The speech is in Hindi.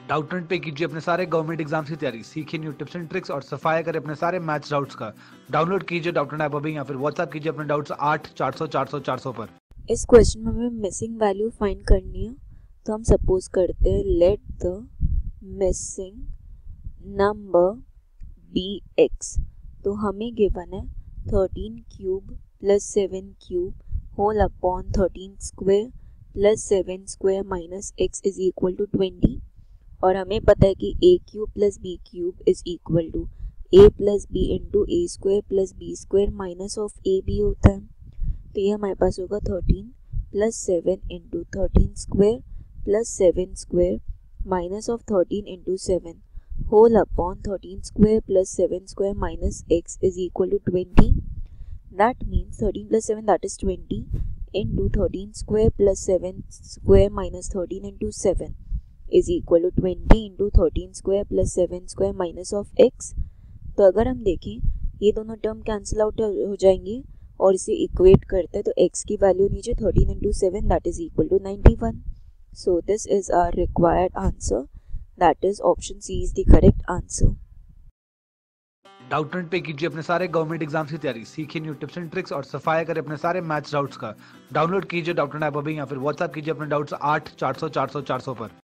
डाउटनेट पे कीजिए अपने सारे गवर्नमेंट एग्जाम्स की तैयारी, सीखिए न्यू टिप्स एंड ट्रिक्स और सफाया करें अपने सारे मैथ्स डाउट्स का। डाउनलोड कीजिए डाउटनेट ऐप अभी या फिर व्हाट्सएप कीजिए अपने डाउट्स 8 400 400 400 पर। इस क्वेश्चन में हमें मिसिंग वैल्यू फाइंड करनी है। तो हम सपोज करते हैं let the missing number be x. तो हमें गिवन है 13 cube plus 7 cube whole upon 13 square plus 7 square minus x is equal to 20। और हमें पता है कि a cube plus b cube is equal to a plus b into a square plus b square minus of a b होता है। तो ये हमारे पास होगा 13 plus 7 into 13 square plus 7 square minus of 13 into 7 whole upon 13 square plus 7 square minus x is equal to 20। That means 13 plus 7 that is 20 into 13 square plus 7 square minus 13 into 7 is equal to 20 into 13 square plus 7 square minus of x. तो अगर हम देखें ये दोनों टर्म कैंसिल आउट हो जाएंगे और इसे इक्वेट करते हैं तो x की वैल्यू नीचे 13 into 7 that is equal to 91। So this is our required answer, that is option c is the correct answer. Doubtnut पे कीजिए अपने सारे गवर्नमेंट एग्जाम्स की तैयारी, सीखिए न्यू टिप्स एंड ट्रिक्स और सफाया करें अपने सारे मैथ्स डाउट्स का। डाउनलोड कीजिए डाउटनेट ऐप अभी या फिर व्हाट्सएप कीजिए अपने डाउट्स 8 400 400 400 पर।